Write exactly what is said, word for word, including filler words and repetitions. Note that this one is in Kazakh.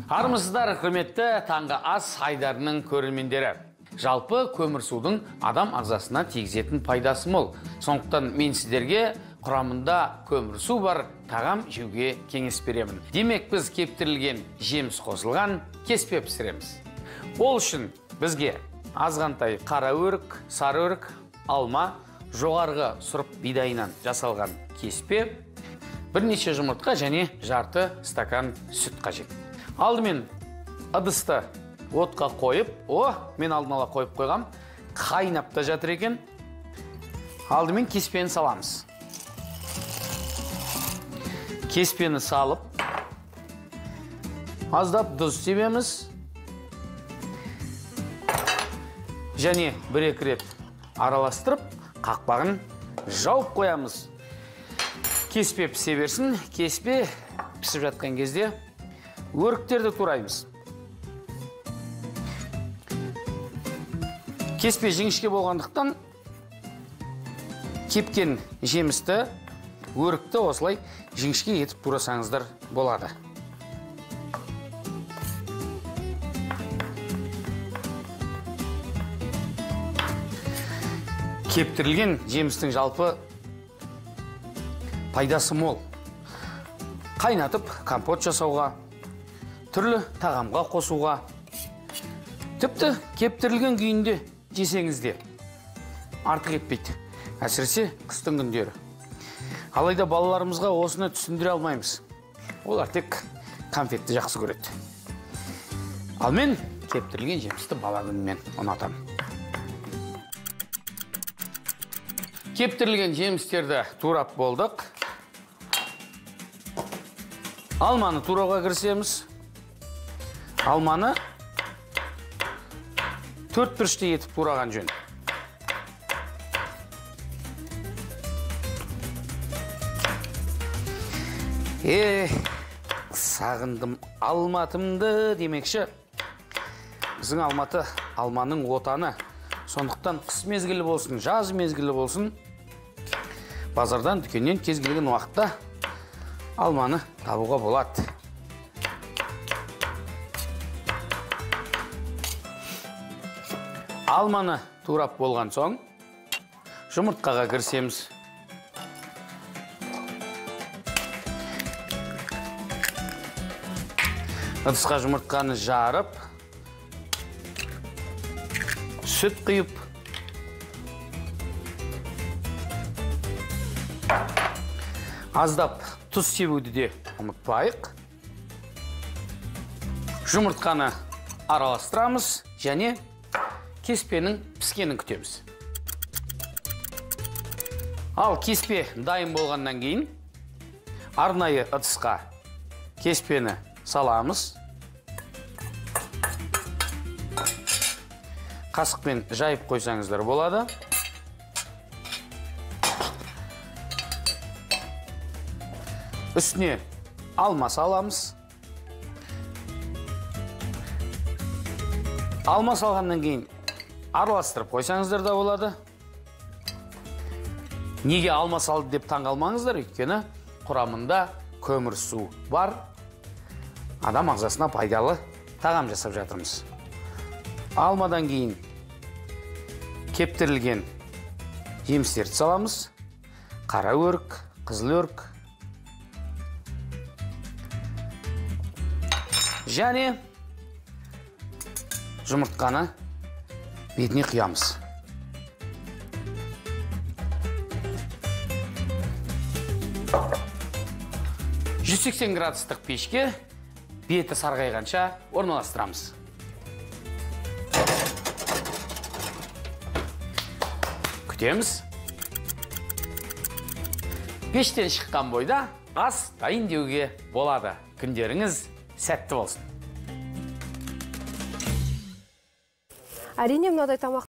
Армысыздар, құрметті таңғы ас айдарының көрермендері. Жалпы көмір судың адам ағзасына тигізетін пайдасы мол. Сондықтан мен сіздерге құрамында көмір су бар тағам жеуге кеңес беремін. Демек біз кептірілген жеміс қосылған кеспе пісіреміз. Ол үшін бізге азғантай қара өрік, сары өрік, алма, жоғарғы сұрып бидайынан жасалған кеспе, бірнеше жұмыртқа және жарты стакан сүт қажет. Алдымен ыдысты отқа қойып, о, мен алдын ала қойып қойғам, қайнап та жатыр екен. Алдымен кеспені саламыз. Кеспені салып, аздап тұз себеміз. Және бір-екі рет араластырып, қақпағын жауып қоямыз. Кеспе пісе берсін. Кеспе пісіп жатқан кезде өріктерді тураймыз. Кеспе жіңішке болғандықтан кепкен жемісті, өрікті осылай жіңішке етіп турасаңыздар болады. Кептірілген жемістің жалпы пайдасы мол. Қайнатып компот жасауға, түрлі тағамға қосуға, тіпті кептірілген күйінде жесеңізде артық етпейді. Әсіресе қыстың күндері. Алайда балаларымызға осыны түсіндіре алмаймыз. Олар тек конфетті жақсы көреді. Ал мен кептірілген жемісті бала күнімнен ұнатамын. Кептірілген жемістерді турап болдық. Алманы турауға кірісеміз. Алманы төрт бүріште етіп тураған жөн. Е, сағындым алматымды демекші. Біздің Алматы алманың отаны. Сондықтан қыс мезгілі болсын, жаз мезгілі болсын, базардан, дүкеннен кез келген уақытта алманы табуға болады. Алманы турап болған соң, жұмыртқаға кірісеміз. Ыдысқа жұмыртқаны жарып, сүт құйып, аздап тұз себуді де ұмытпайық. Жұмыртқаны араластырамыз және кеспенің піскенін күтеміз. Ал кеспе дайын болғаннан кейін арнайы ыдысқа кеспені саламыз. Қасықпен жайып қойсаңыздар болады. Үстіне алма саламыз. Алма салғаннан кейін араластырып қойсаңыздар да болады. Неге алма салды деп таңғалмаңыздар, өйткені құрамында көмір су бар. Адам ағзасына пайдалы тағам жасап жатырмыз. Алмадан кейін кептірілген жемістерді саламыз. Қара өрік, қызыл өрік. Және жұмыртқаны бетіне құямыз. жүз сексен градустық пешке беті сарғайғанша орналастырамыз. Күтеміз. Пештен шыққан бойда ас дайын деуге болады. Күндеріңіз сәтті болсын. Әрине, мынадай тамақ